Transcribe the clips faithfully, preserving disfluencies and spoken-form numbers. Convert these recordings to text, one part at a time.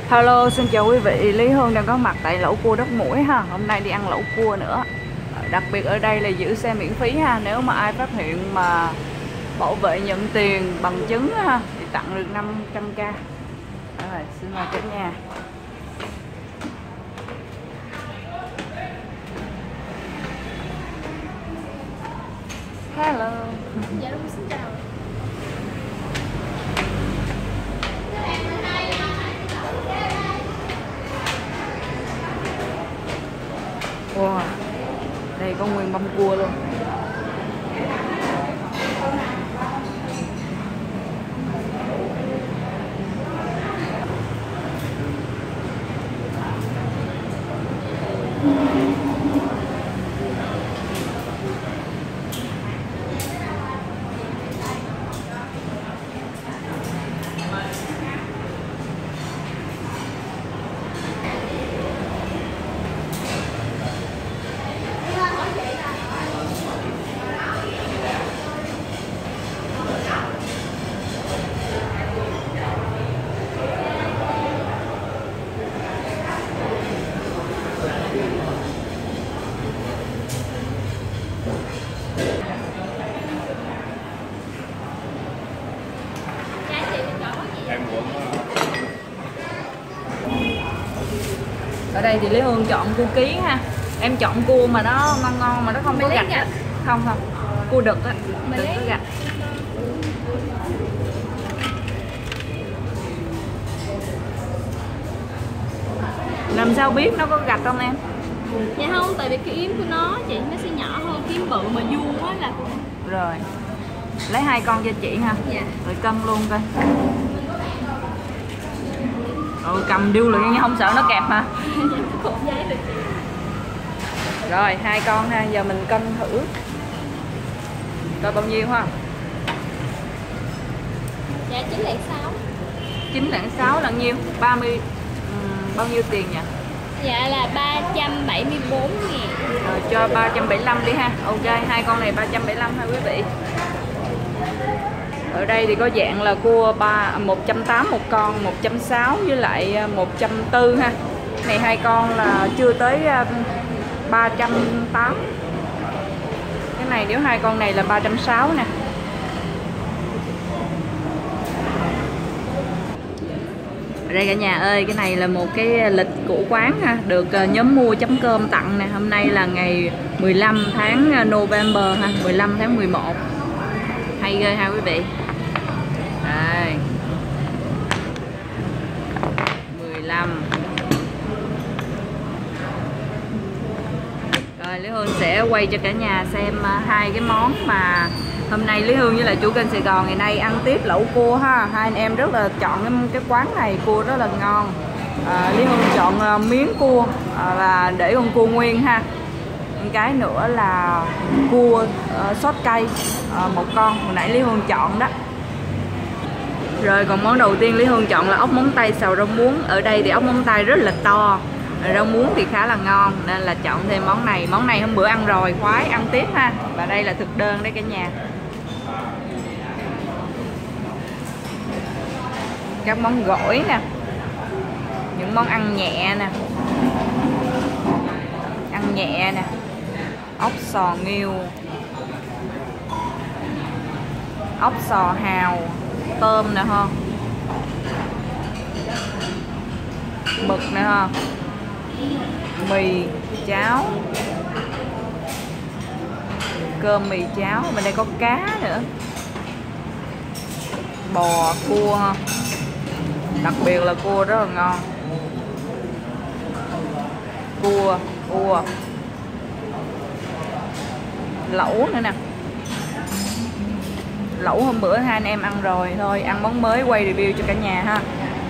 Hello, xin chào quý vị. Lý Hương đang có mặt tại lẩu cua Đất Mũi ha. Hôm nay đi ăn lẩu cua nữa. Đặc biệt ở đây là giữ xe miễn phí ha. Nếu mà ai phát hiện mà bảo vệ nhận tiền bằng chứng ha thì tặng được năm trăm k. Rồi, xin mời cả nhà. Hello. Dạ đúng, xin chào. Wow, đây có nguyên mâm cua luôn. Ở đây thì Lý Hương chọn cua ký ha. Em chọn cua mà nó ngon ngon mà nó không có gạch á. Không không. Cua đực á, đừng có gạch. Làm sao biết nó có gạch không em? Dạ không, tại vì cái yếm của nó chị nó sẽ nhỏ hơn cái yếm bự mà vuông á là. Rồi. Lấy hai con cho chị ha. Dạ. Rồi cân luôn coi. Ừ, cầm điêu luyện nhưng không sợ nó kẹp hả? Rồi hai con ha, giờ mình cân thử coi bao nhiêu ha. Dạ chín lẻ sáu. Chín lẻ sáu là nhiêu? ba mươi um, bao nhiêu tiền nhỉ? Dạ là ba trăm bảy mươi bốn ngàn. Rồi cho ba trăm bảy mươi lăm đi ha. Ok, hai con này ba trăm bảy mươi lăm ha quý vị. Ở đây thì có dạng là cua ba một trăm tám mươi một con, một trăm sáu mươi với lại một trăm bốn mươi ha. Này hai con là chưa tới ba trăm tám mươi. Cái này nếu hai con này là ba trăm sáu mươi nè. Ở đây cả nhà ơi, cái này là một cái lịch của quán ha, được nhóm mua chấm cơm tặng nè. Hôm nay là ngày mười lăm tháng November ha, mười lăm tháng mười một. Hay ghê ha quý vị. Đây. mười lăm. Rồi Lý Hương sẽ quay cho cả nhà xem hai cái món mà hôm nay Lý Hương với lại chủ kênh Sài Gòn ngày nay ăn tiếp lẩu cua ha. Hai anh em rất là chọn cái, cái quán này cua rất là ngon. À, Lý Hương chọn uh, miếng cua à, là để con cua nguyên ha. Một cái nữa là cua uh, sốt cay uh, một con hồi nãy Lý Hương chọn đó. Rồi còn món đầu tiên Lý Hương chọn là ốc móng tay xào rau muống. Ở đây thì ốc móng tay rất là to, rau muống thì khá là ngon nên là chọn thêm món này. Món này hôm bữa ăn rồi, khoái ăn tiếp ha. Và đây là thực đơn đấy cả nhà. Các món gỏi nè, những món ăn nhẹ nè, ăn nhẹ nè, ốc sò nghiêu, ốc sò hào, tôm nè ha, mực nè ha, mì, cháo, cơm mì cháo. Bên đây có cá nữa, bò, cua ha. Đặc biệt là cua rất là ngon. Cua, cua, lẩu nữa nè. Lẩu hôm bữa hai anh em ăn rồi, thôi ăn món mới quay review cho cả nhà ha.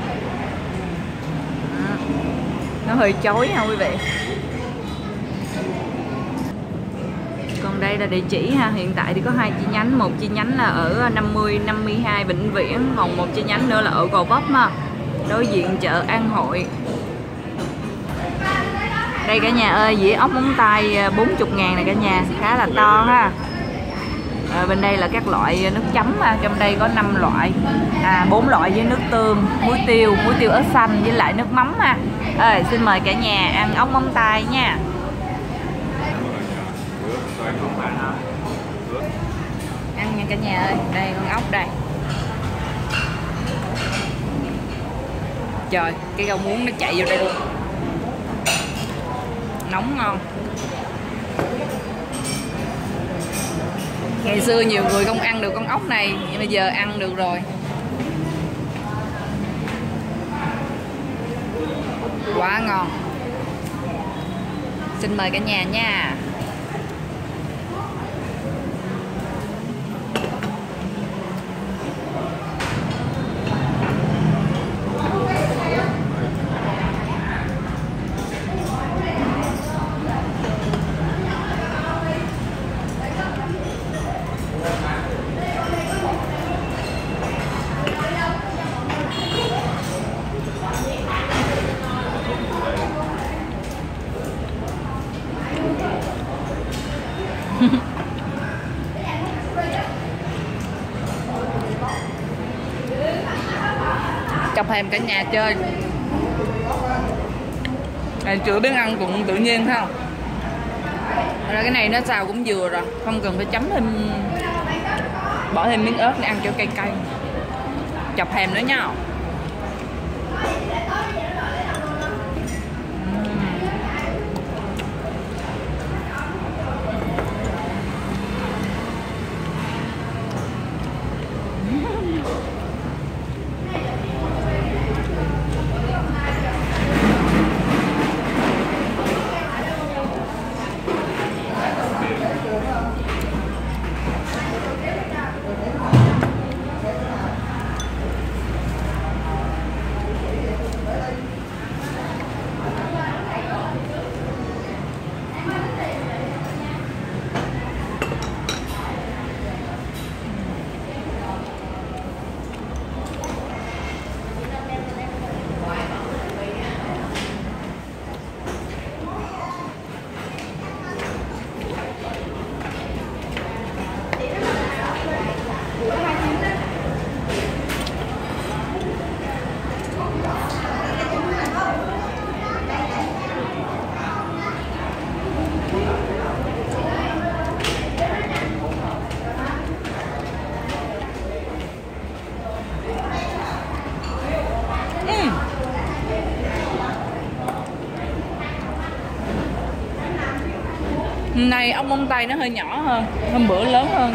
Nó hơi chói ha quý vị. Còn đây là địa chỉ ha, hiện tại thì có hai chi nhánh, một chi nhánh là ở năm mươi năm mươi hai Vĩnh Viễn, còn một chi nhánh nữa là ở Gò Vấp ha, đối diện chợ An Hội. Đây cả nhà ơi, dĩa ốc móng tay bốn mươi ngàn này cả nhà, khá là to ha. À, bên đây là các loại nước chấm ha. Trong đây có năm loại, à bốn loại với nước tương, muối tiêu, muối tiêu ớt xanh với lại nước mắm ha. Ơi, xin mời cả nhà ăn ốc móng tay nha. Ăn nha cả nhà ơi, đây con ốc đây. Trời, cái rau muống nó chạy vô đây luôn. Nóng ngon. Ngày xưa nhiều người không ăn được con ốc này, nhưng bây giờ ăn được rồi. Quá ngon. Xin mời cả nhà nha. Chọc thèm cả nhà chơi. Này chưa biết ăn cũng tự nhiên thấy không? Rồi cái này nó xào cũng vừa rồi, không cần phải chấm thêm, bỏ thêm miếng ớt để ăn kiểu cay cay. Chọc thèm nữa nha. Hôm nay ốc móng tay nó hơi nhỏ hơn, hôm bữa lớn hơn.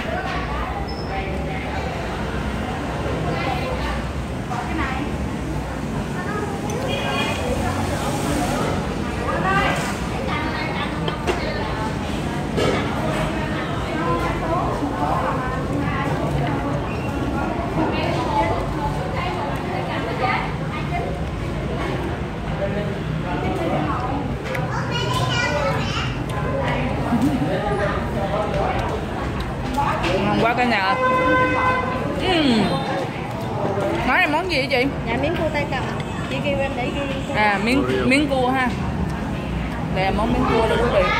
Ngon quá cả nhà. uhm. Nói là món gì vậy chị? Dạ miếng cua tay cầm. Chị kêu em để ghi. À miếng miếng cua ha. Đây là món miếng cua đây quý vị.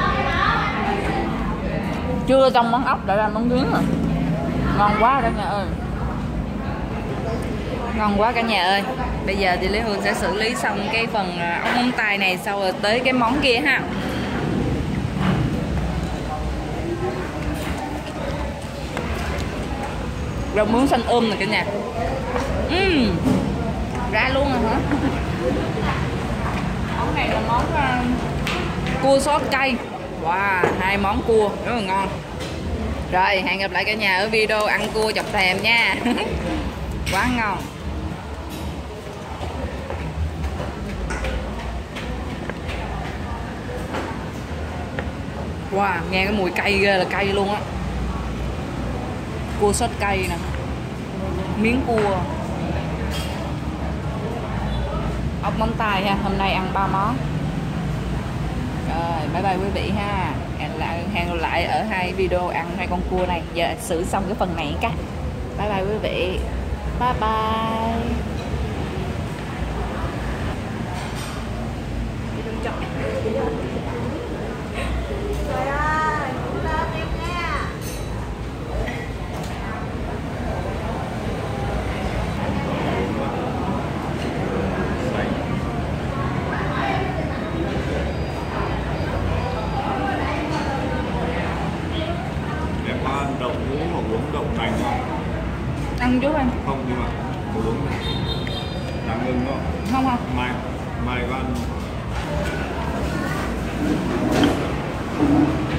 Chưa trong món ốc đã ra món nướng rồi. Ngon quá cả nhà ơi. Ngon quá cả nhà ơi. Bây giờ thì Lý Hương sẽ xử lý xong cái phần ốc móng tay này, sau rồi tới cái món kia ha. Rau muống xanh um này cả nhà. uhm. Ra luôn rồi hả? Món này là món uh, cua sốt cay. Wow, hai món cua rất là ngon. Rồi, hẹn gặp lại cả nhà ở video ăn cua chọc thèm nha. Quá ngon. Wow, nghe cái mùi cay ghê là cay luôn á. Cua sốt cay nè, miếng cua, ốc móng tay ha. Hôm nay ăn ba món. Rồi, bye bye quý vị ha. Hẹn lại hẹn lại ở hai video ăn hai con cua này. Giờ xử xong cái phần này cái. Bye bye quý vị. Bye bye. Trời ơi, cũng lên em nha. ăn đậu hũ hoặc uống đậu nành không? Ăn chút anh. Không, nhưng mà có uống đáng ngưng không? Không không. Mai, mai có ăn không?